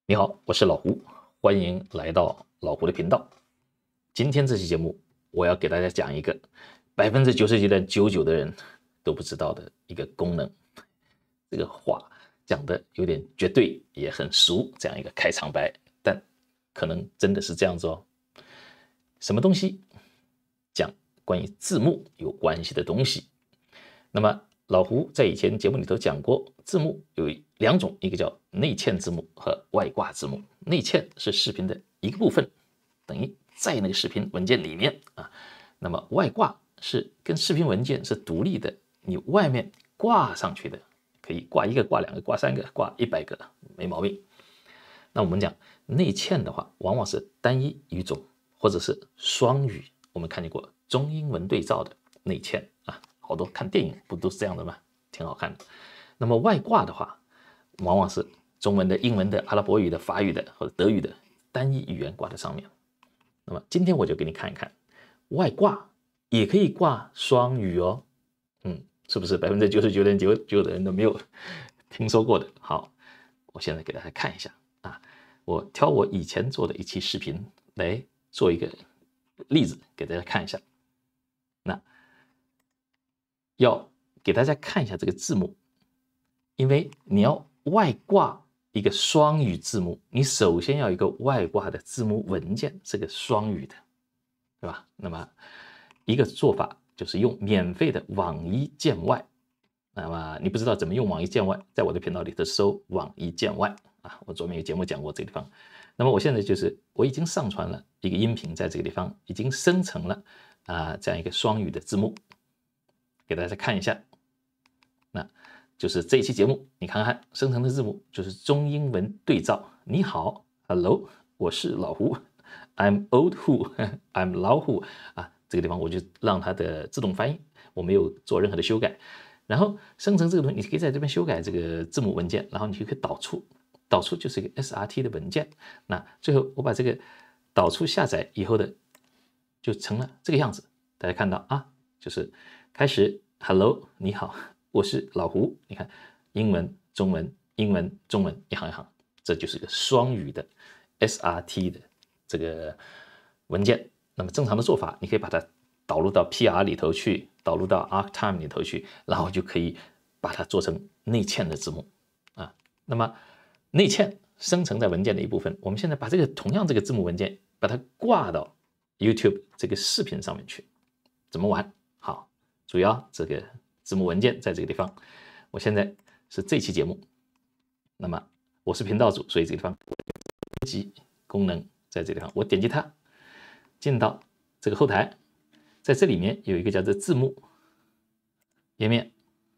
你好，我是老胡，欢迎来到老胡的频道。今天这期节目，我要给大家讲一个99.99%的人都不知道的一个功能。这个话讲的有点绝对，也很俗，这样一个开场白，但可能真的是这样子哦。什么东西？讲关于字幕有关系的东西。那么老胡在以前节目里头讲过，字幕有两种，一个叫内嵌字幕和外挂字幕。内嵌是视频的一个部分，等于在那个视频文件里面啊。那么外挂是跟视频文件是独立的，你外面挂上去的，可以挂一个、挂两个、挂三个、挂100个，没毛病。那我们讲内嵌的话，往往是单一语种或者是双语。我们看见过中英文对照的内嵌啊，好多看电影不都是这样的吗？挺好看的。那么外挂的话，往往是中文的、英文的、阿拉伯语的、法语的或者德语的单一语言挂在上面。那么今天我就给你看一看，外挂也可以挂双语哦。是不是99.99%的人都没有听说过的？好，我现在给大家看一下啊，我挑我以前做的一期视频来做一个例子给大家看一下。那要给大家看一下这个字幕，因为你要外挂一个双语字幕，你首先要有一个外挂的字幕文件是个双语的，对吧？那么一个做法就是用免费的网易见外。那么你不知道怎么用网易见外，在我的频道里头搜网易见外啊，我专门有节目讲过这个地方。那么我现在我已经上传了一个音频，在这个地方已经生成了这样一个双语的字幕，给大家看一下。那就是这一期节目，你看看生成的字幕就是中英文对照。你好 ，Hello， 我是老胡 ，I'm old who，I'm 老胡啊。这个地方我就让它的自动翻译，我没有做任何的修改。然后生成这个东西，你可以在这边修改这个字幕文件，然后你就可以导出，导出就是一个 SRT 的文件。那最后我把这个导出下载以后的，就成了这个样子。大家看到啊，就是开始 Hello， 你好，我是老胡。你看，英文、中文、英文、中文，一行一行，这就是一个双语的 SRT 的这个文件。那么正常的做法，你可以把它导入到 PR 里头去，导入到 ArcTime 里头去，然后就可以把它做成内嵌的字幕啊。那么内嵌生成在文件的一部分，我们现在把同样这个字幕文件，把它挂到 YouTube 这个视频上面去，怎么玩？好，主要这个字幕文件在这个地方。我现在是这期节目，那么我是频道主，所以这个地方编辑功能在这个地方，我点击它，进到这个后台。在这里面有一个叫做字幕页面，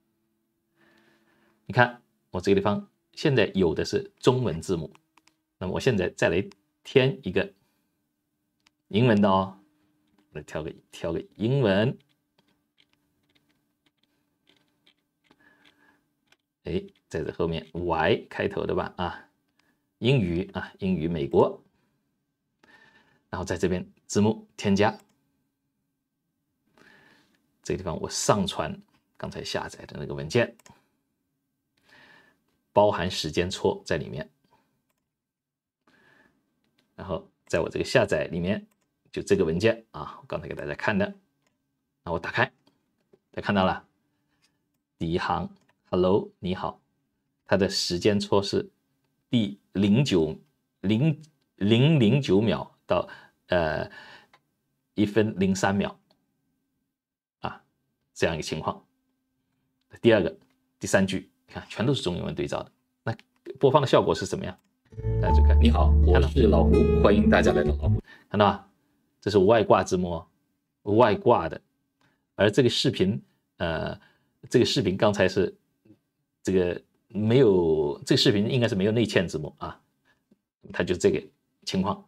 你看我这个地方现在有的是中文字幕，那么我现在再来添一个英文的哦，来挑个英文，在这后面 Y 开头的吧啊，英语啊，英语美国，然后在这边字幕添加。这个地方我上传刚才下载的那个文件，包含时间戳在里面。然后在我这个下载里面，就这个文件啊，我刚才给大家看的，那我打开，大家看到了，第一行 Hello 你好，它的时间戳是第0.09秒到1分03秒。这样一个情况。第二个、第三句，你看全都是中英文对照的。那播放的效果是什么样？大家就看。你好，我是老胡，欢迎大家来到老胡。看到吧？这是外挂字幕，外挂的。而这个视频，刚才是这个没有，这个视频应该是没有内嵌字幕啊，它就这个情况。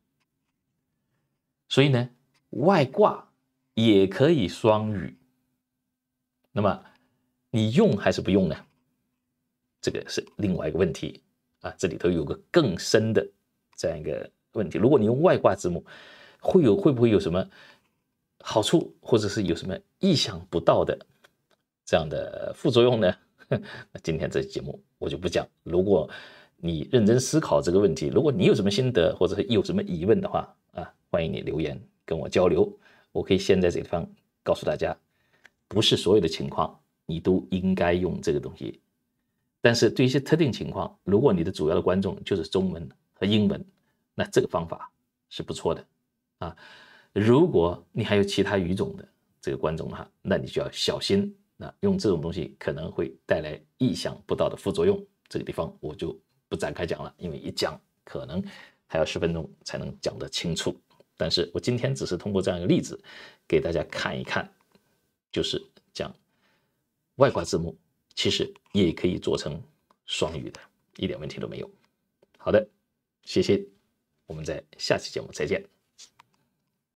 所以呢，外挂也可以双语。那么你用还是不用呢？这个是另外一个问题啊，这里头有个更深的这样一个问题。如果你用外挂字幕，会不会有什么好处，或者是有什么意想不到的这样的副作用呢？那今天这期节目我就不讲。如果你认真思考这个问题。如果你有什么心得，或者是有什么疑问的话啊，欢迎你留言跟我交流。我可以先在这个地方告诉大家，不是所有的情况你都应该用这个东西。但是对一些特定情况，如果你的主要的观众就是中文和英文，那这个方法是不错的啊。如果你还有其他语种的这个观众的话，那你就要小心，那用这种东西可能会带来意想不到的副作用。这个地方我就不展开讲了，因为一讲可能还要10分钟才能讲得清楚。但是我今天只是通过这样一个例子给大家看一看，就是讲外挂字幕其实也可以做成双语的，一点问题都没有。好的，谢谢，我们在下期节目再见。